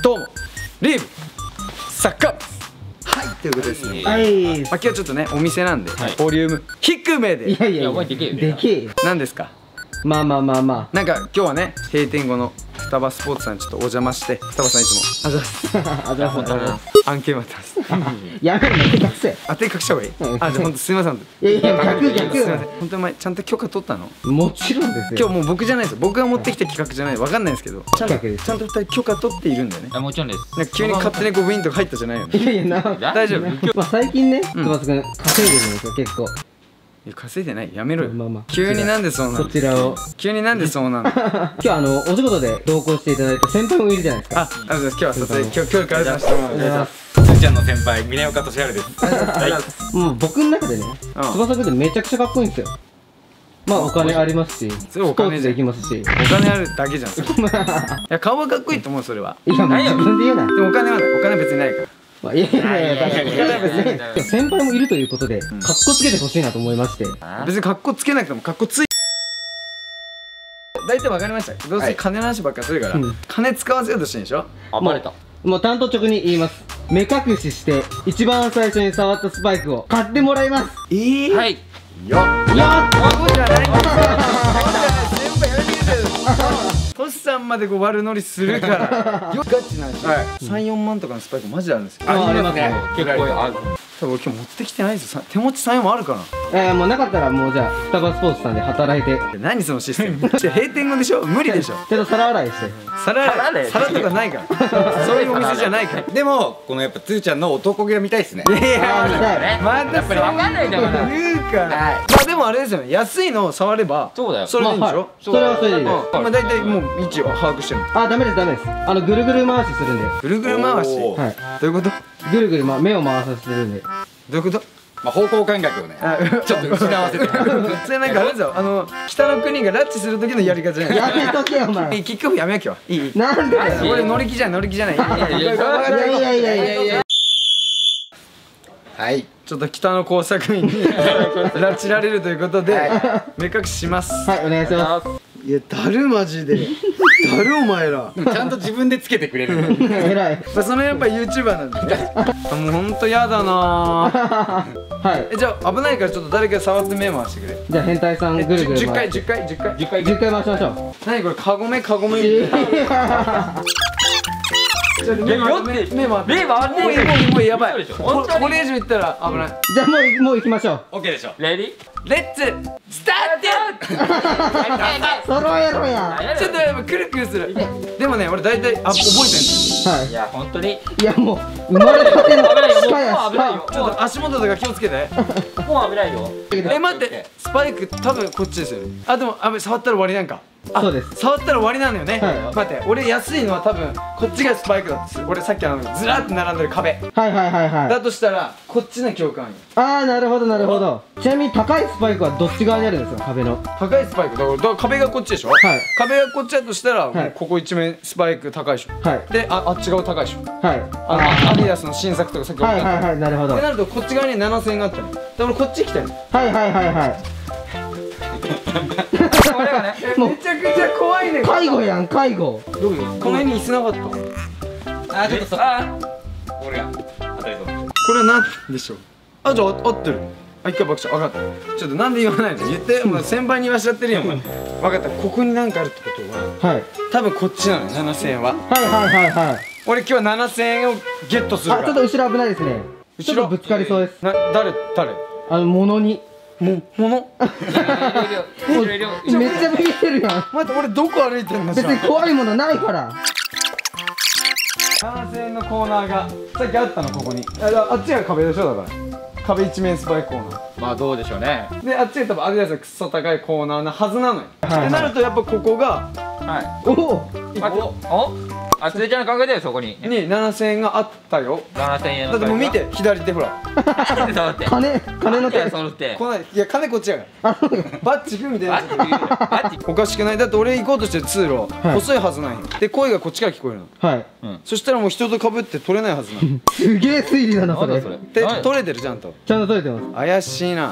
どうもリーブサッカーはいということですね。 はい。 今日はちょっとねお店なんでボリューム低めで。 いやいや、でけえよ。 何ですか。 まあまあまあまあ。 なんか今日はね閉店後の双葉スポーツさんちょっとお邪魔して、双葉さんいつもあざすあざす。 案件待ってます。 やめろ、手隠せ。 あ、手隠した方がいい。あ、じゃあ本当すみません。 いやいや、逆すみません。本当に前ちゃんと許可取ったの？ もちろんですよ。 今日もう僕じゃないですよ。僕が持ってきた企画じゃない。わかんないですけど。ちゃんと2人許可取っているんだよね。 あ、もちろんです。 なんか急に勝手にゴブインとか入ったじゃないよね。 いやいや、 大丈夫。 まあ最近ね、翼くん稼いでるんですよ、結構。 いや稼いでない。やめろよ。 まあまあ急になんでそうなの？ こちらを。 急になんでそうなの？ 今日お仕事で同行していただいた先輩もいるじゃないですか。 あ、今日は撮影今日からさせてもらう。 お願いします。 つーちゃんの先輩、峰岡俊治です。 もう僕の中でね、翼くんってめちゃくちゃかっこいいんですよ。まあお金ありますし、スポーツできますし。 お金あるだけじゃん。いや顔はかっこいいと思うそれは。 いや、もう自分で言うな。 でもお金はない。お金別にないから。 いやいやいや、先輩もいるということで、かっこつけてほしいなと思いまして。 別にかっこつけなくてもかっこつい。大体わかりました。どうせ金の話ばっかするから、金使わせようとしてんでしょ。 あ、バレた。 もう単刀直入に言います。目隠しして一番最初に触ったスパイクを買ってもらいます。 はい。 よっ。そうじゃないんですよ。そうじゃない。先輩やめてください。トシさんまでこう悪乗りするから。ガチなんですよ。3、4万とかのスパイクマジであるんですよ。 ありますね。 結構ある。 多分俺今日持ってきてないですよ。手持ち3、4もあるかな。 もうなかったらもうじゃあ双葉スポーツさんで働いて。 何そのシステム。閉店後でしょ。無理でしょ。 ちょっと皿洗いして。 皿とかないから。そういうお店じゃないから。 でも、このやっぱつーちゃんの男気が見たいっすね。 いやいや、 見たい。 またやっぱりわかんないんだから。言うから。まあでもあれですよね。安いのを触ればそれでいいんでしょ。 それはそれでいいです。 まあ大体もう位置を把握してるの。 あ、ダメですダメです。ぐるぐる回しするんで。 ぐるぐる回し。 はい。 どういうこと？ ぐるぐる目を回させてるんで。 どういうこと？ まあ方向感覚をね、ちょっと失わせて。 それなんかあれですよ。北の国が拉致する時のやり方じゃない。 やめとけよお前。 キックオフやめよう今日。いい。 なんでだよ。 これ乗り気じゃない。いやいいやいや。 はい。 ちょっと北の工作員に拉致られるということで目隠しします。 はい、お願いします。 いや、だるマジで。だるお前ら。 でもちゃんと自分でつけてくれる。 偉い。 そのやっぱ YouTuber なんでね。もうほんとやだな。 はい。 じゃあ危ないからちょっと誰か触って目回してくれ。 じゃあ変態さんぐるぐる 10回回して。 10回 10回回しましょう。 何これカゴメ目回ってもうやばい。これ以上いったら危ない。 じゃあもう行きましょう。 オッケーでしょ。レディレッツスタート。 揃えろや。 ちょっとやっぱくるくるする。でもね俺大体覚えてんの。 はい。 いや本当に。 いやもう生まれたてのスパや危ないよ。 ちょっと足元とか気をつけて。 もう危ないよ。 待ってスパイク多分こっちですよね。あでも触ったら終わりなんか。 そうです。 触ったら終わりなのよね。 はい。 待って俺安いのは多分こっちがスパイクだった。俺さっきずらって並んでる壁はい。 だとしたらこっちの教官よ。 ああ、なるほどなるほど。ちなみに高いスパイクはどっち側にあるんですか、壁の。 高いスパイクだから壁がこっちでしょ。 はい。 壁がこっちだとしたらもはいうここ一面スパイク高いでしょ。 はい。 であっち側高いでしょ。 はい。 アディダスの新作とかさっき言ったはい、なるほど。 ってなるとこっち側に7000円があったの。だから俺こっち行きたいの。 はい。 これはね。 めちゃくちゃ怖いね。 介護やん、介護。 どういうこの辺に椅子なかった。 あ、ちょっと俺が当たりそう。 これなんでしょう。あ、じゃあ合ってる。あ、一回爆笑。分かった。ちょっとなんで言わないの。言って。もう先輩に言わしちゃってるよ。分かった。ここになんかあるってことは。 はい。 多分こっちなの。7000円は。 はい。 俺今日は7000円をゲットするから。 ちょっと後ろ危ないですね。ちょっとぶつかりそうです。 誰物に。 物めっちゃ見えてるやん。 待って俺どこ歩いてんの。 別に怖いものないから。 7000円のコーナーがさっきあったのここに。あっちが壁でしょ。だから壁一面スパイクコーナー。 まあどうでしょうね。 であっちが多分アディダスのクソ高いコーナーなはずなのよ。ってなるとやっぱここがあ、つーちゃんの考えてよそこに。 7000円があったよ。 7000円の。 だってもう見て左手ほら。 金の手。 こないいや金こっちやから。バッチグみたいな。おかしくない。だって俺行こうとしてる通路細いはずないよ。で声がこっちから聞こえるの。 はい。 そしたらもう人と被って取れないはずなの。 すげえ推理だなそれ。 で取れてるちゃんと。 ちゃんと取れてます。 怪しいな。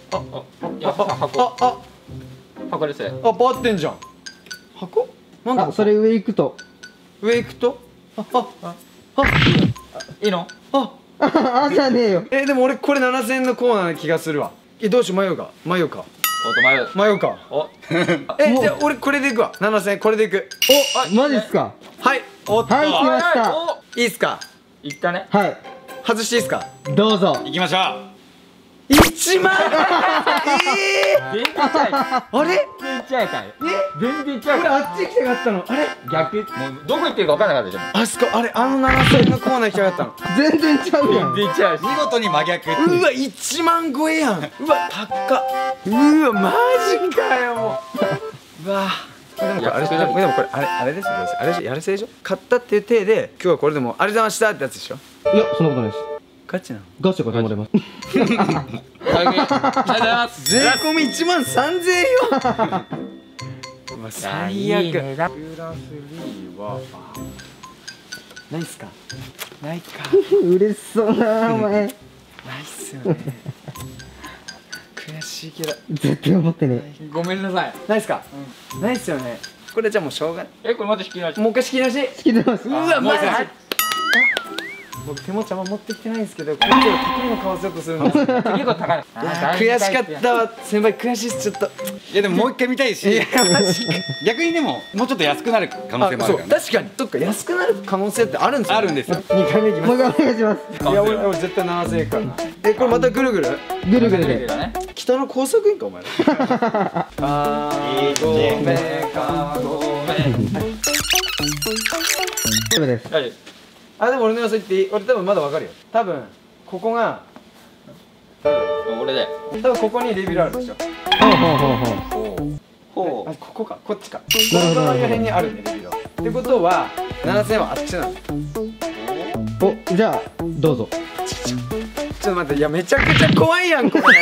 箱です。 バーってんじゃん。箱？なんだ。 それ上行くと。 上行くといいの？ あじゃねえよ。 でも俺これ7000円のコーナーな気がするわ。どうしよう、迷うか。 おっと迷う。おじゃあ俺これでいくわ。7000円これでいく。 マジっすか。 はい、 おっとはい、来ました。 いいっすか。 いったね。 はい、 外していいっすか。 どうぞ。 行きましょ 1万。 全然ちゃいかあれ、 全然ちゃいかい。全然ちゃい俺かい。 あっち行きたかったの。あれ、 逆。もうどこ行ってるか分からなかったじゃん。 あそこ、あれ、あの7000円のコーナー行きたかったの。 全然ちゃうやん。 全然ちゃうしう。見事に真逆。 うわ、1万超えやん。うわ、高っ。うわ、マジかよ、もう。うわ。でもこれあれでしょ。でもこれあれですよ。あれでしょ。やるせいでしょ。買ったっていう体で今日はこれでもありがとうございましたってやつでしょ。 いや、そんなことないです。 ガチなの。 ガチャが止まれます。 ありがとうございます。 税込み1万3000円よ。うわ、最悪。 いい値段。 プラス3はないっすか。ないか。 嬉しそうなお前。 ないっすよね。悔しいけど。 絶対思ってね。 ごめんなさい。 ないっすか。ないっすよね。これじゃもうしょうがない。 これまた引き直し。 もう一回仕切り直し。 好きでます。 うわ、マジ。 もう一回僕手持ちあんま持ってきてないんですけど、こっちを高いの買わせようとするんですよ。 結構高い。 悔しかったわ、先輩悔しいっす、ちょっと。 いやでももう一回見たいし、逆にでももうちょっと安くなる可能性もあるからね。 確かに。そっか、安くなる可能性ってあるんですよ。 あるんですよ。 2回目いきます。 もう一回お願いします。 いや、俺絶対7000円からな。これまたぐるぐる。 ぐるぐるで。 北の工作員かお前ら。ごめんかごめん。 それです。 あ、でも俺の予想言っていい？俺多分まだわかるよ。多分ここが俺で。 多分ここにレビューあるでしょ。 ほうほうほうほう。 ほあ、ここか、こっちか。 なるほどこの辺にあるね、レビューは。ってことは7000円はあっちなの。 お、じゃあどうぞ。 ちょっと待って、いやめちゃくちゃ怖いやんこれ。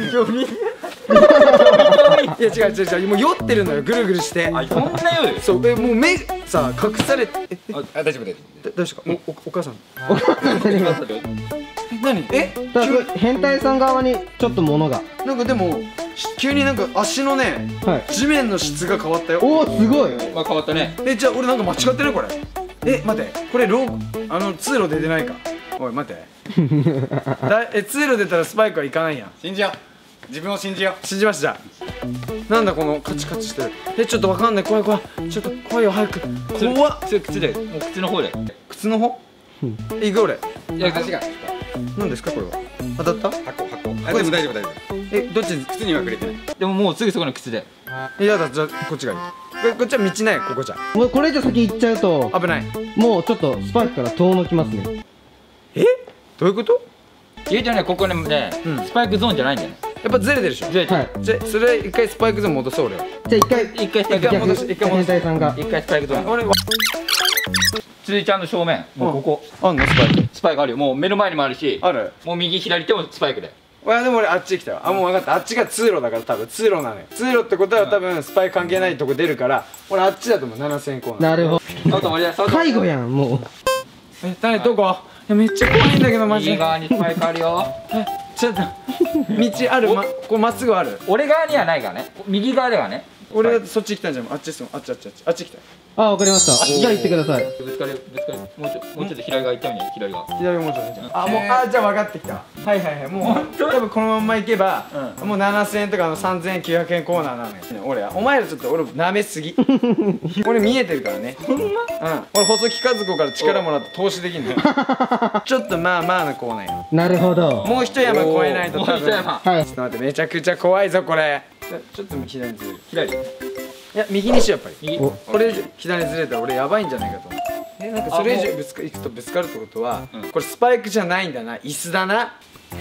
いや違う、もう酔ってるのよ、ぐるぐるして。 う。そんなより。 そう、もう目さ隠されて。 あ、大丈夫大丈どうしたか、お母さん。 お母さんじゃねえよ。 何？ だからこれ変態さん側にちょっと物が。 なんかでも急になんか足のね、 はい。 地面の質が変わったよ。 おお、すごい。 まあ変わったね。 じゃあ俺なんか間違ってるこれ。待って、これ通路出てないか。おい待って。通路出たらスパイクは行かないやん。 夫。信じよう。自分を信じよ信じました。なんだこのカチカチしてる。ちょっとわかんない、怖い怖い。ちょっと怖いよ、早く。怖っ。 それ靴で。もう靴の方で。 靴の方？行く俺。 いや、 足が何ですかこれは。当たった？ 箱。あ、でも大丈夫大丈夫。 どっち？ 靴には触れてない。 でももうすぐそこの靴で。 やだ、じゃあこっちがいい。こっちは道ない、ここじゃ。 もうこれ以上先行っちゃうと、 危ない。 もうちょっとスパイクから遠のきますね。 どういうこと？ 言うとね、ここね、スパイクゾーンじゃないんだよね。 やっぱずれてるでしょ。 ずれてる。 はい。 じゃあそれ一回スパイクゾーン戻そう俺は。 じゃあ一回一回スパイクゾーン戻し一回戻し変態さんが。 一回スパイクゾーン。 俺ついちゃんの正面。もうここ。 あんのスパイク。 スパイクあるよ。もう目の前にもあるし。 ある。 もう右左手もスパイクで。 でも俺あっち来たよ。あ、もう分かった。あっちが通路だから多分通路なのよ。通路ってことは多分スパイク関係ないとこ出るから俺あっちだと思う。7000円コーナー。 なるほあと俺だ。 ど。介護やん、もう。 誰どこ？いやめっちゃ怖いんだけどマジで。 右側にスパイクあるよ。 ちょっと道ある。ここまっすぐある。 俺側にはないからね。右側ではね。 俺がそっち来たんじゃん。あっちですもん。あっち来た。 あ、わかりました。じゃあ行ってください。 ぶつかる。もうちょっと左側行ったよね。左側。 左もうちょっとじゃん。じゃあ分かってきた。はい。もう多分このまんま行けばもう7000円とか3900円コーナーなのよ。俺はお前らちょっと俺舐めすぎ。俺見えてるからね。ほんま？俺細木和子から力もらって投資できんのよ。ちょっとまあまあなコーナーよ。 なるほど。 もう一山越えないと多分。 もう一山。 はい。 ちょっと待って、めちゃくちゃ怖いぞこれ。ちょっと左にずれる。 左。 いや右にしようやっぱり。 右。 これ以上左にずれたら俺やばいんじゃないかと思う。なんかそれ以上行くとぶつかるってことは、これスパイクじゃないんだな。椅子だな。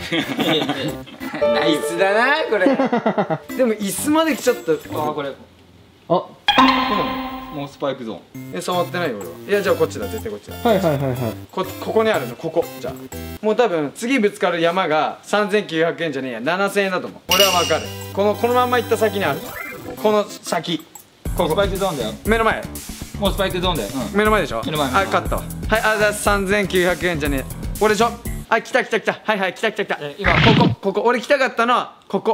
椅子だなこれ。でも椅子まで来ちゃった。 これ。 あ、 もうスパイクゾーン。 触ってないよ俺は。いやじゃあこっちだ、絶対こっちだ。 はいはいはいはい。 ここにあるの、ここ。じゃあもう多分次ぶつかる山が3900円じゃねえや、7000円だと思う。俺は分かる。このまんま行った先にある。この先。 スパイクゾーンだよ。 目の前。 もうスパイクゾーンだよ。 目の前でしょ。 目の前。 あ、勝ったわ。はい、あ、じゃあ3900円じゃねえ。これでしょ。あ、来た。はい、来た。今ここ俺来たかったのはここ。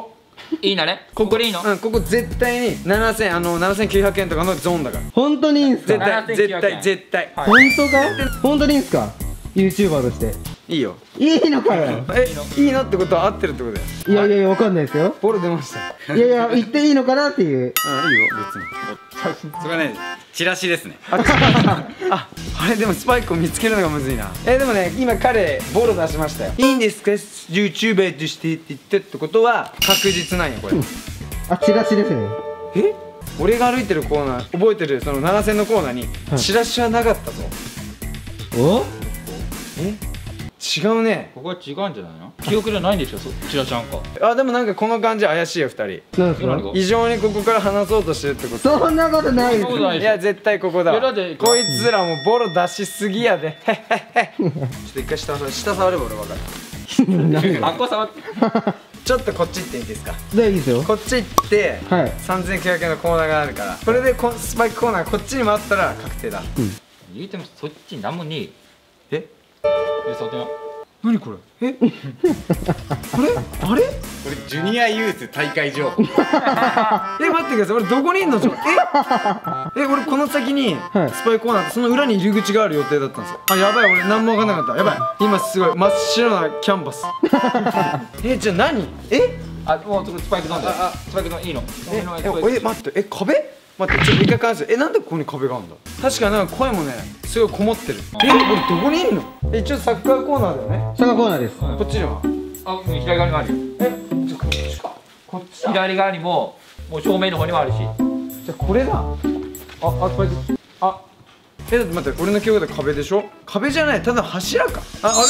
いいなね。ここでいいの？ ここ絶対に7900円とかのゾーンだから本当にいいんすか？ 絶対本当か？本当にいいんすか？ YouTuber としていいよ。 いいのかよ。 いいのってことは合ってるってことだよ。 いやいやいや、わかんないですよ。 ボロ出ました。 いやいや、言っていいのかなっていう。 いいよ別に。 それはね、チラシですね。 あれでもスパイクを見つけるのがむずいな。でもね、今彼ボロ出しましたよ。いいんですか YouTuber としてって言ってってことは確実なんよこれ。 あ、チラシですね。 俺が歩いてるコーナー覚えてる、その7000のコーナーにチラシはなかったぞ。 お？ 違うね。 ここは違うんじゃないの？記憶じゃないんでしょ、チラちゃんか。 でもなんかこの感じ怪しいよ2人。 なんですか？ 異常にここから離そうとしてるってこと。 そんなことないです。 いや絶対ここだわ。 いやだってこいつらもボロ出しすぎやで。ちょっと一回下触れば俺分かる。 あっこ触って。 ちょっとこっち行っていいですか？ で、いいですよ。 こっち行ってはい。 3900円のコーナーがあるから、これでスパイクコーナーこっちに回ったら確定だ。 言うてもそっち何もねえよ。触ってみよ何これ？あれ？ これジュニアユース大会情報。 待ってください、俺どこにいんの？俺この先にスパイクコーナーってその裏に入り口がある予定だったんですよ。やばい、俺何も分かんなかった。やばい、今すごい真っ白なキャンバス。じゃあ何？ もうスパイクゾーンだよ。スパイクゾーンいいの？ 待って、壁？待って、ちょっと一回返す。なんでここに壁があるんだ？確かになんか声もね、すごいこもってる。俺どこにいんの？一応サッカーコーナーだよね。 サッカーコーナーです。 こっちには？ 左側にもあるよ。 じゃこっちか。こっちだ。 左側にもう正面の方にもあるし。 じゃこれだ。これで。だって待って、俺の記憶で壁でしょ？壁じゃない、ただ柱か。分かった。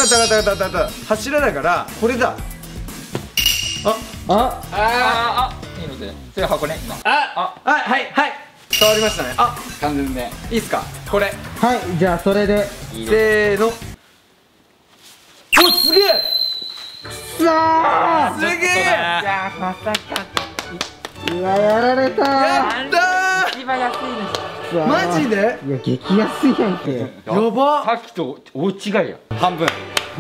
柱だからこれだ。 いいので。それ箱ね今。 はい触りましたね。 完全でいいっすか？これはい、じゃあそれで。 せーの。すげえ！ さあ、 すげえ！ うわ、やられたー。 やったー！マジで？ いや、激安いやんけ。 やば！ さっきと大違いや。 半分。 さ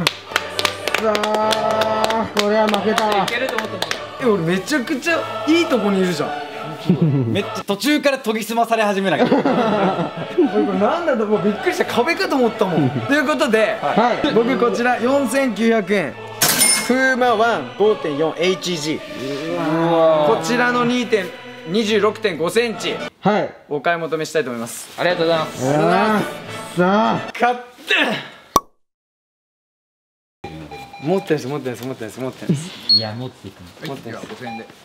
あ、これは負けたわ。 いけると思ったんだけ俺めちゃくちゃいいとこにいるじゃん。 めっちゃ途中から研ぎ澄まされ始めなきゃ。 俺これなんだともうびっくりした、壁かと思ったもん。ということで、僕こちら4900円フーマ1 5.4HG、 こちらの26.5センチお買い求めしたいと思います。 ありがとうございます。 さあ、 買って持ってるんです。 いや、持っていくの。 持ってるんです。 5000円で。